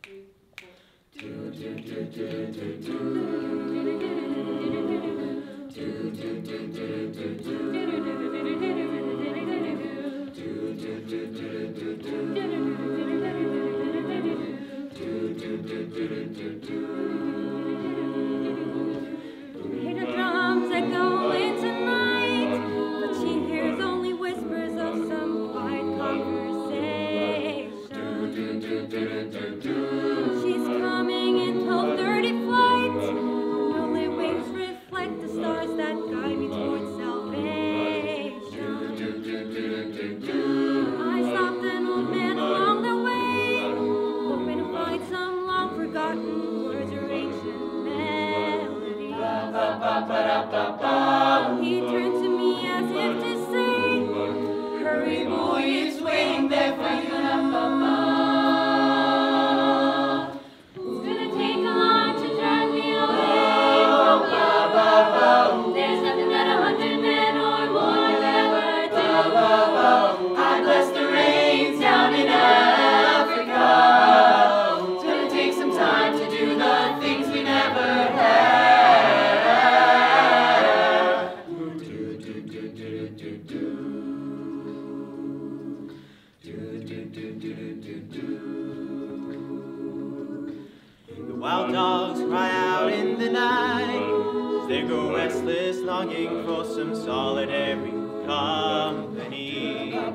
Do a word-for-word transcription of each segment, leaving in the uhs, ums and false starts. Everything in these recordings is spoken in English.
drums echoing tonight, but she hears only whispers of some quiet conversation. She's coming in twelve thirty flight, her lonely wings reflect the stars that guide me towards salvation. I stopped an old man along the way, hoping to find some long forgotten words or ancient melodies. He turned to me as if to say, hurry boy, it's waiting there for you. It's gonna take a lot to drag me away from you. There's nothing that a hundred men or more could ever do. I bless the rains down in Africa. It's gonna take some time to do the things we never had. The wild dogs cry out in the night, they go restless, longing for some solitary company.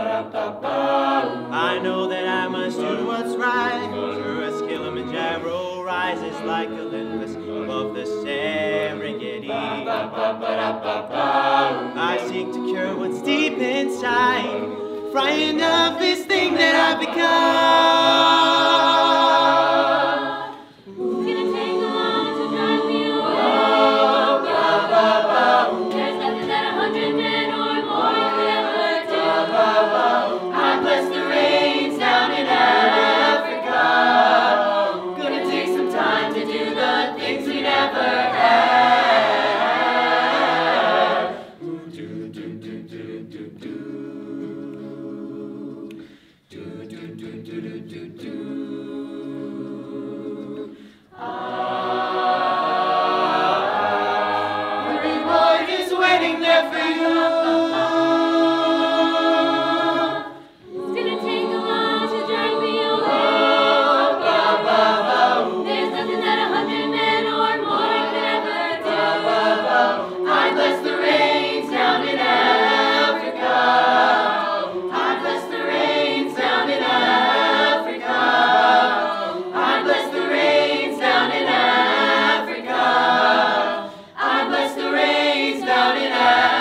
I know that I must do what's right, sure as Kilimanjaro rises like Olympus above the Serengeti. I seek to cure what's deep inside, frightened of this thing that I've become.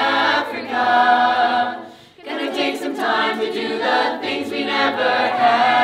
To do the things we never had.